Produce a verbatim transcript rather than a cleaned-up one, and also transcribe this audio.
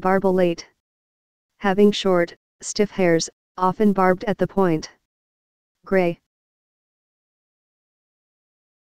Barbellate. Having short, stiff hairs, often barbed at the point. Gray.